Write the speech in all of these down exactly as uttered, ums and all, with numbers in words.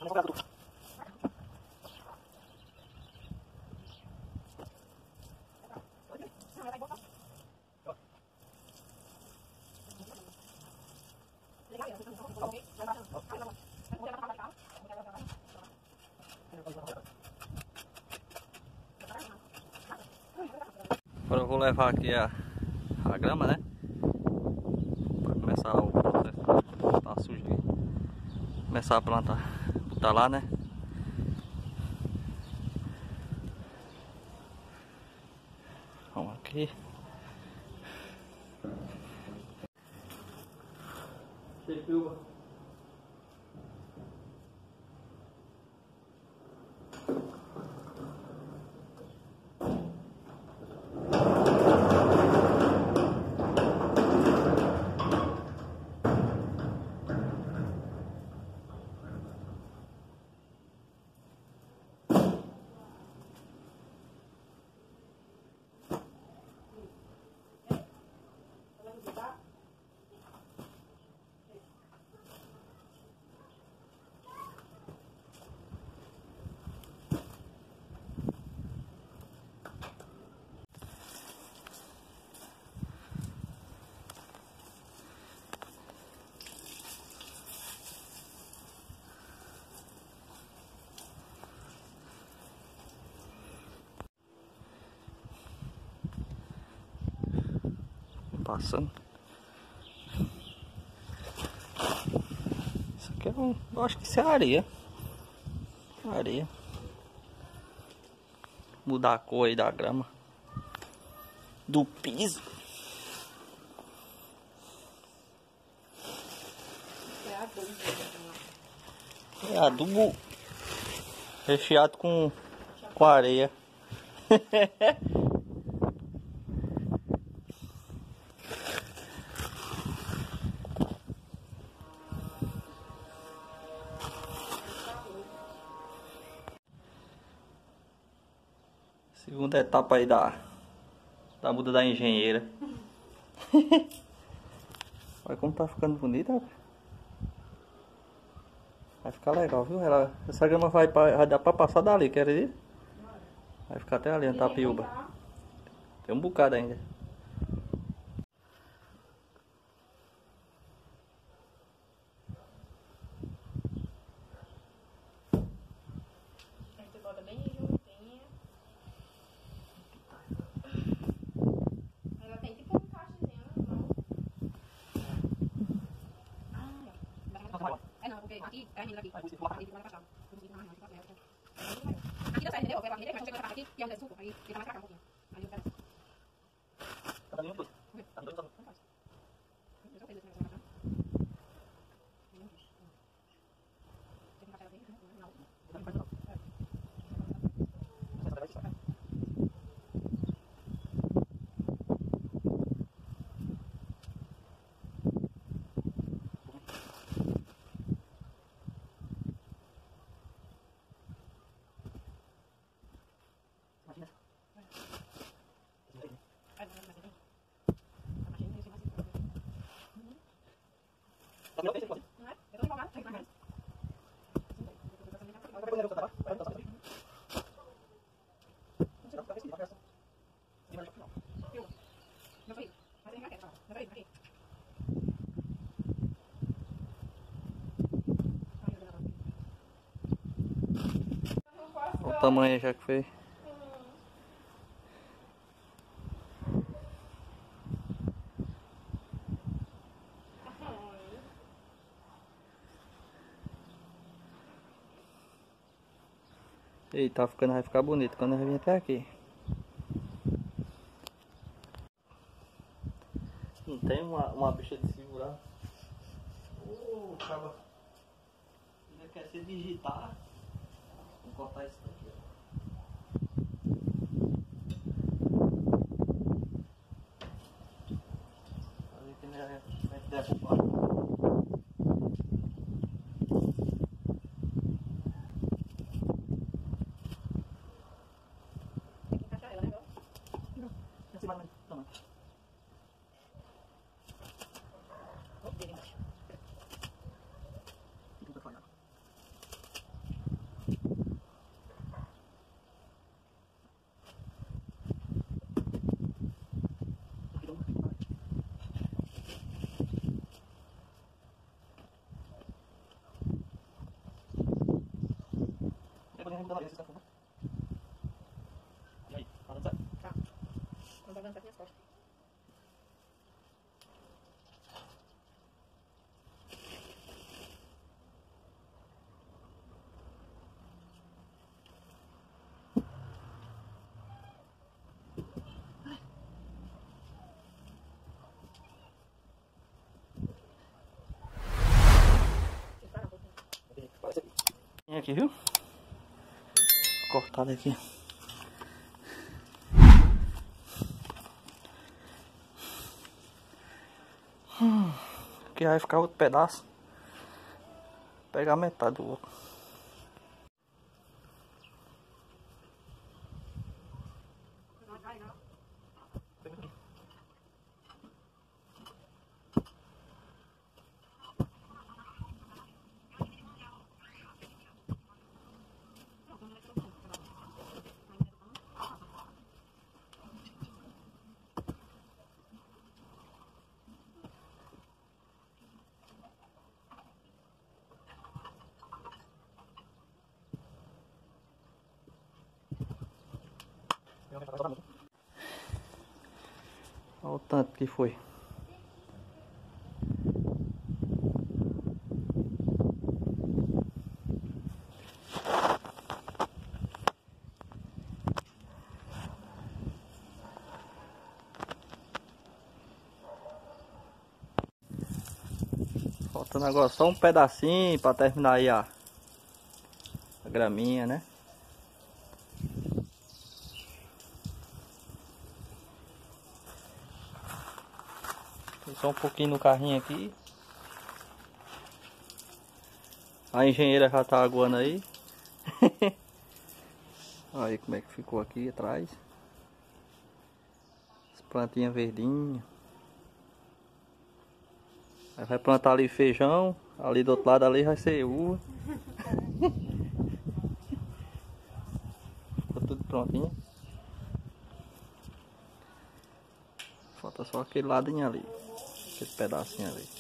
Agora eu vou levar aqui a, a grama, né? Para começar o processo. Tá sujo aqui. Começar a plantar. Botar lá, né? Vamos aqui. Chegou. Passando. Isso aqui é um. Eu acho que isso é areia. Areia. Mudar a cor aí da grama. Do piso. É adubo. É adubo recheado com, com areia. Segunda etapa aí da, da muda da engenheira. Olha como tá ficando bonita. Vai ficar legal, viu? Ela, essa grama vai, pra, vai dar pra passar dali, quer dizer? Vai ficar até ali, na Tapiúba. Tem um bocado ainda. A gente bota bem juntinha. Ela tem tipo um cachezinho na mão. Ah, é não, porque aqui, é a menina aqui. Aqui lá pra cá. Aqui deu certo, entendeu? Eu pego a menina, mas chega essa parte aqui, que é onde é suco, aí fica mais pra cá um pouquinho. Aí eu pego. Tá dando tudo. Tá dando tudo. Eu já fiz esse negócio pra cá. Tem um café bem, não. Não faz não. Olha o tamanho já que foi. E tá ficando, vai ficar bonito quando eu vir até aqui. Não tem uma, uma bicha de segurar. Ô, cara. Ainda quer se digitar. Vou cortar isso daqui, ó. Fazer que não é derrubar. Aqui, viu? Cortado aqui. Hum, aqui vai ficar outro pedaço. Vou pegar metade do oco. Olha o tanto que foi. Faltando agora só um pedacinho para terminar aí a, a graminha, né? Tem só um pouquinho no carrinho aqui. A engenheira já tá aguando aí. Olha aí como é que ficou aqui atrás. As plantinhas verdinhas. Aí vai plantar ali feijão. Ali do outro lado ali vai ser uva. Ficou tudo prontinho. Falta só aquele ladinho ali. Aquele pedacinho ali.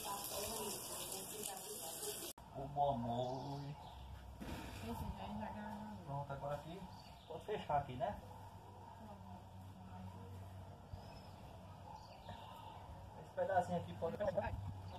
O mamãe. Pronto, agora aqui. Pode fechar aqui, né? Esse pedacinho aqui pode fechar.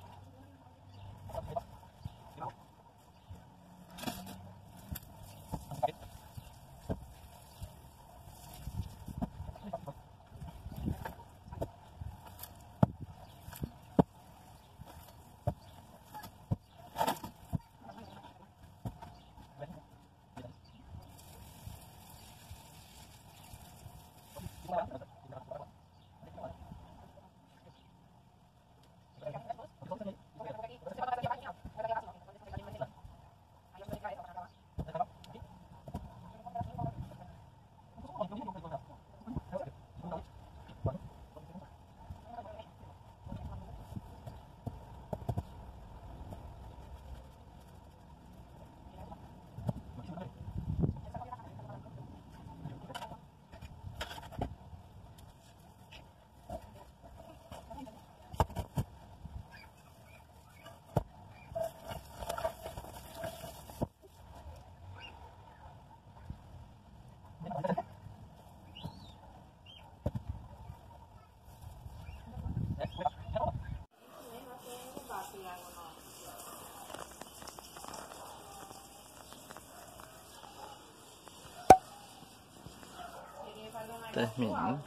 Terminando.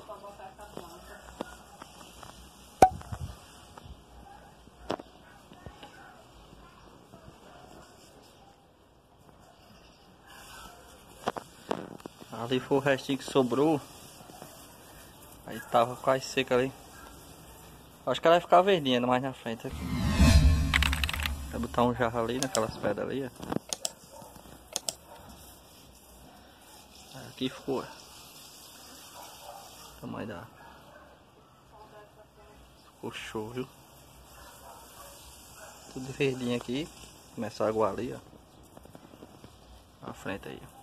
Ali foi o restinho que sobrou. Aí tava quase seco ali. Acho que ela vai ficar verdinha mais na frente aqui. Vai botar um jarro ali naquelas pedras ali, ó. Aqui ficou. O tamanho da. Ficou show, viu? Tudo verdinho aqui. Começar a aguar ali, ó. Na frente aí, ó.